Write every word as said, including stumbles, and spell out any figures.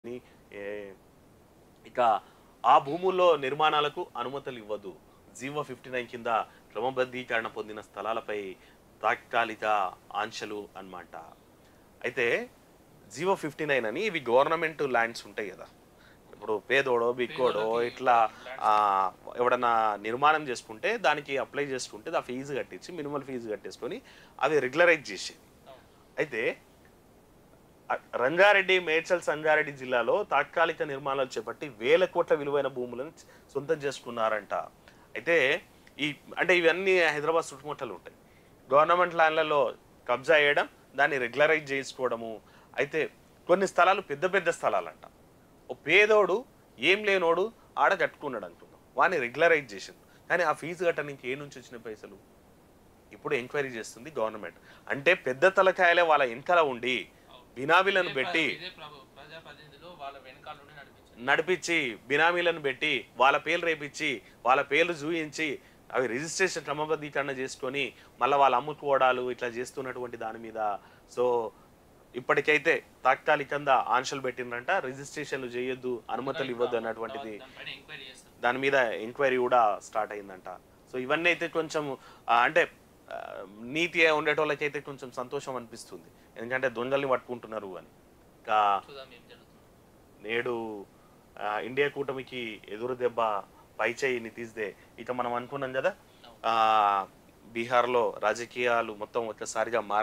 ని ఏ ఇక ఆ భూముల్లో నిర్మాణాలకు అనుమతులు ఇవ్వదు. జీవో ఫిఫ్టీ నైన్ కింద క్రమబద్ధీకరణ పొందిన స్థలాలపై తాత్కాలిక ఆంక్షలు అన్నమాట. అయితే జీవో ఫిఫ్టీ నైన్ అని ఇవి గవర్నమెంట్ ల్యాండ్స్ ఉంటాయి కదా. ఇప్పుడు పేదోడో బిక్కోడో ఇట్లా ఎవడన్నా నిర్మాణం చేసుకుంటే దానికి అప్లై చేసుకుంటే ఆ ఫీజు కట్టించి మినిమల్ ఫీజు కట్టేసుకొని అవి రెగ్యులరైజ్ చేసేది. అయితే రంగారెడ్డి మేడ్చల్ సంగారెడ్డి జిల్లాలో తాత్కాలిక నిర్మాణాలు చేపట్టి వేల కోట్ల విలువైన భూములను సొంతం చేసుకున్నారంట. అయితే ఈ అంటే ఇవన్నీ హైదరాబాద్ చుట్టుముట్టలు ఉంటాయి. గవర్నమెంట్ ల్యాండ్లలో కబ్జా చేయడం, దాన్ని రెగ్యులరైజ్ చేసుకోవడము. అయితే కొన్ని స్థలాలు పెద్ద పెద్ద స్థలాలంట. ఓ పేదోడు ఏం లేనోడు ఆడ కట్టుకున్నాడు అనుకుందాం, వాడిని రెగ్యులరైజ్ చేసింది. కానీ ఆ ఫీజు కట్టడానికి ఏ నుంచి వచ్చిన పైసలు ఇప్పుడు ఎంక్వైరీ చేస్తుంది గవర్నమెంట్. అంటే పెద్ద తలకాయలే వాళ్ళ వెనకాల ఉండి బినామీలను పెట్టి నడిపించి బినామీలను పెట్టి వాళ్ళ పేర్లు రేపించి వాళ్ళ పేర్లు చూయించి అవి రిజిస్ట్రేషన్ క్రమబద్ధీకరణ చేసుకొని మళ్ళీ వాళ్ళు అమ్ముకోవడాలు ఇట్లా చేస్తున్నటువంటి దాని మీద సో ఇప్పటికైతే తాత్కాలికంగా ఆంక్షలు పెట్టిందంట. రిజిస్ట్రేషన్లు చేయొద్దు, అనుమతులు ఇవ్వద్దు అన్నటువంటిది దాని మీద ఎంక్వైరీ కూడా స్టార్ట్ అయిందంట. సో ఇవన్నీ అయితే కొంచెం అంటే నీతి ఉండేటోళ్ళకైతే కొంచెం సంతోషం అనిపిస్తుంది, ఎందుకంటే దొంగల్ని పట్టుకుంటున్నారు అని. ఇంకా నేడు ఇండియా కూటమికి ఎదురు దెబ్బ పైచేయి నితీష్దే. ఇక మనం అనుకున్నాం కదా బీహార్లో రాజకీయాలు మొత్తం ఒక్కసారిగా మారి